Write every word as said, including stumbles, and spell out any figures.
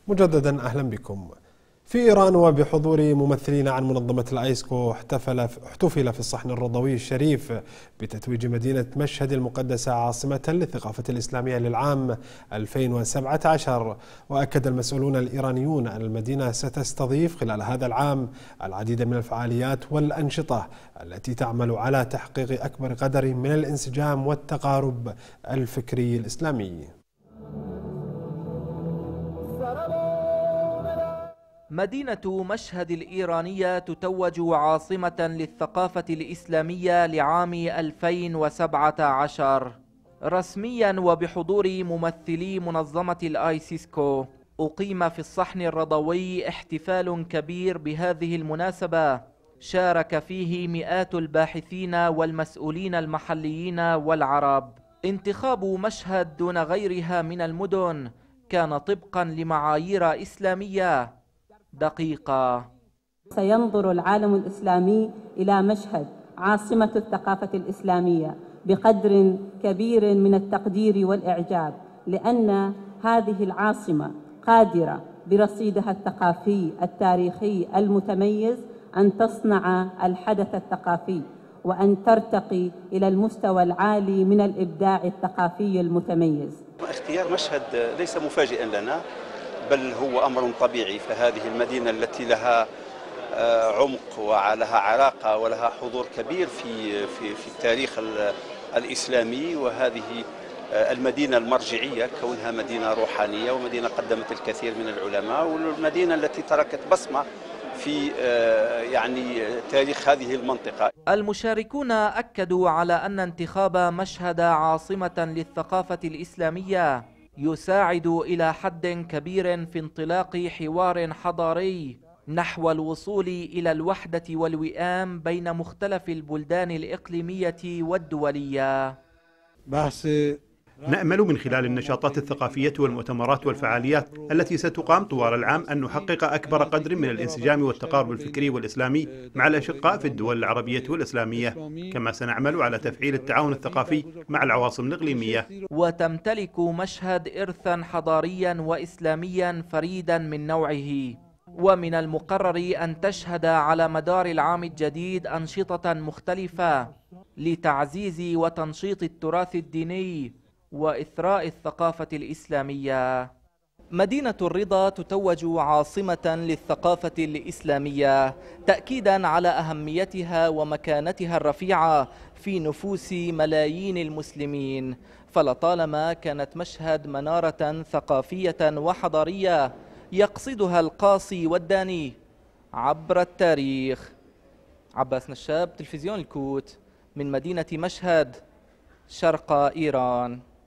مجددا أهلا بكم. في إيران وبحضور ممثلين عن منظمة الآيسكو احتفل احتفل في الصحن الرضوي الشريف بتتويج مدينة مشهد المقدسة عاصمة للثقافة الإسلامية للعام ألفين وسبعة عشر. وأكد المسؤولون الإيرانيون أن المدينة ستستضيف خلال هذا العام العديد من الفعاليات والأنشطة التي تعمل على تحقيق أكبر قدر من الانسجام والتقارب الفكري الإسلامي. مدينة مشهد الإيرانية تتوج عاصمة للثقافة الإسلامية لعام ألفين وسبعة عشر رسميا وبحضور ممثلي منظمة الآيسيسكو. أقيم في الصحن الرضوي احتفال كبير بهذه المناسبة شارك فيه مئات الباحثين والمسؤولين المحليين والعرب. انتخاب مشهد دون غيرها من المدن كان طبقا لمعايير إسلامية دقيقة. سينظر العالم الإسلامي إلى مشهد عاصمة الثقافة الإسلامية بقدر كبير من التقدير والإعجاب، لأن هذه العاصمة قادرة برصيدها الثقافي التاريخي المتميز أن تصنع الحدث الثقافي وأن ترتقي إلى المستوى العالي من الإبداع الثقافي المتميز. اختيار مشهد ليس مفاجئا لنا، بل هو أمر طبيعي، فهذه المدينة التي لها عمق ولها علاقة ولها حضور كبير في في في التاريخ الإسلامي، وهذه المدينة المرجعية كونها مدينة روحانية ومدينة قدمت الكثير من العلماء، والمدينة التي تركت بصمة في يعني تاريخ هذه المنطقة. المشاركون أكدوا على أن انتخاب مشهد عاصمة للثقافة الإسلامية يساعد إلى حد كبير في انطلاق حوار حضاري نحو الوصول إلى الوحدة والوئام بين مختلف البلدان الإقليمية والدولية. بحث نأمل من خلال النشاطات الثقافية والمؤتمرات والفعاليات التي ستقام طوال العام أن نحقق أكبر قدر من الانسجام والتقارب الفكري والإسلامي مع الأشقاء في الدول العربية والإسلامية، كما سنعمل على تفعيل التعاون الثقافي مع العواصم الإقليمية. وتمتلك مشهد إرثا حضاريا وإسلاميا فريدا من نوعه، ومن المقرر أن تشهد على مدار العام الجديد أنشطة مختلفة لتعزيز وتنشيط التراث الديني وإثراء الثقافة الإسلامية. مدينة الرضا تتوج عاصمة للثقافة الإسلامية تأكيدا على أهميتها ومكانتها الرفيعة في نفوس ملايين المسلمين، فلطالما كانت مشهد منارة ثقافية وحضارية يقصدها القاصي والداني عبر التاريخ. عباس نشاب، تلفزيون الكوت، من مدينة مشهد، شرق إيران.